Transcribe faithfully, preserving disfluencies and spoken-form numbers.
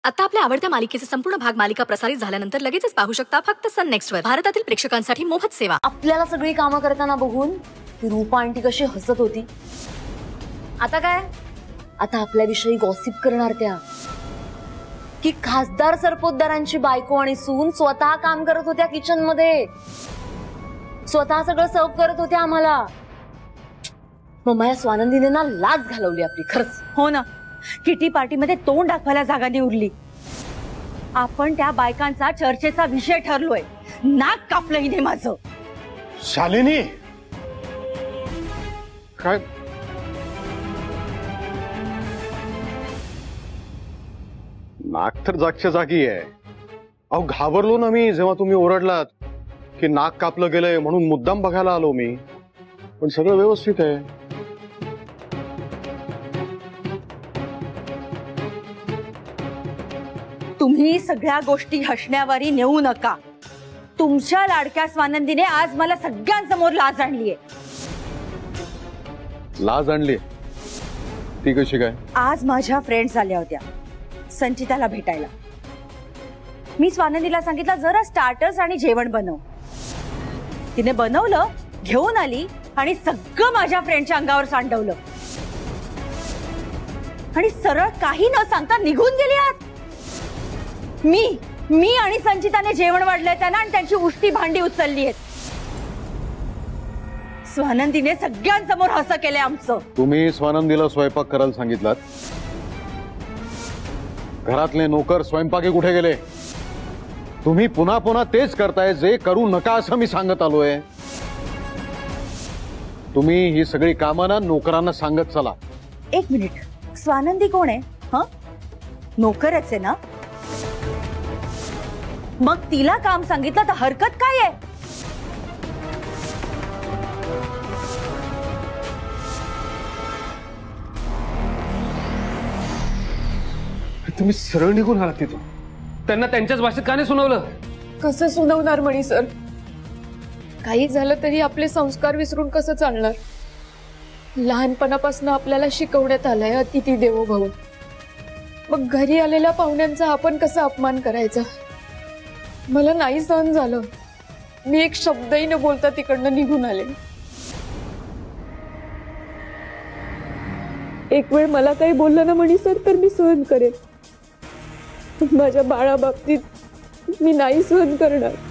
आता आपल्या आवडत्या मालिकेचे संपूर्ण भाग मालिका प्रसारित झाल्यानंतर लगेचच पाहू शकता फक्त सन नेक्स्ट वर। भारतातील प्रेक्षकांसाठी मोफत सेवा। आपल्याला सगळी कामं करताना बघून ती रूपा आंटी कशी हसत होती। आता काय, आता आपल्याविषयी गॉसिप करणार त्या की खासदार सरपोतदारांची बायको आणि सून स्वतः काम करत होत्या किचन मध्ये, स्वतः सगळं सर्व करत होत्या आम्हाला। मग माझ्या स्वानंदीने ना लाज घालवली आपली खरंच। हो ना, किटी पार्टी मध्ये तोंड दाखवायला जागा नाही उरली। आपण त्या बायकांचा चर्चेचा विषय ठरलोय। नाक कापलं हिने माझं। शालिनी काय नाक तर जागच्या जागी आहे। अहो घाबरलो ना मी जेव्हा तुम्ही ओरडलात की नाक कापलं गेलंय म्हणून मुद्दाम बघायला आलो मी, पण सगळं व्यवस्थित आहे। तुम्ही सगळ्या गोष्टी हसण्यावारी नेऊ नका। तुमच्या लाडक्या स्वानंदीने आज मला सगळ्यांसमोर लाज आणलीये। लाज आणली ती कशी काय? आज माझ्या फ्रेंड्स आल्या होत्या संचिताला भेटायला। मी स्वानंदीला सांगितलं जरा स्टार्टर्स आणि जेवण बनव। तिने बनवलं, घेऊन आली आणि सगळं माझ्या फ्रेंडच्या अंगावर सांडवलं आणि सरळ काही न सांगता निघून गेली। आत मी मी आणि संचिताने जेवण वाढलंय त्यांना आणि त्यांची उष्टी भांडी उचलली आहेत। स्वानंदीने सगळ्यांसमोर हसं केलंय आमचं। तुम्ही स्वानंदीला स्वयंपाक करायला सांगितलात? घरातले नोकर स्वयंपाकी कुठे गेले? तुम्ही पुन्हा पुन्हा तेच करताय जे करू नका असं मी सांगत आलोय। तुम्ही ही सगळी कामं ना नोकरांना सांगत चला। एक मिनिट, स्वानंदी कोण आहे? हं, नोकरच आहे ना? मग तिला काम सांगितलं तर हरकत काय आहे? तुम्ही सरळ निघून आलात तिथून? त्यांना त्यांच्याच भाषेत का नाही सुनावलं? कसं सुनावणार म्हणी सर? काही झालं तरी आपले संस्कार विसरून कसं चालणार? लहानपणापासून आपल्याला शिकवण्यात आलंय अतिथी देवो भव। मग घरी आलेल्या पाहुण्यांचा आपण कसा अपमान करायचा? मला नाही सहन झालं। मी एक शब्दही न बोलता तिकडनं निघून आले। एक वेळ मला काही बोललं ना म्हणी सर तर मी सहन करेन, माझ्या बाळा बाबतीत मी नाही सहन करणार।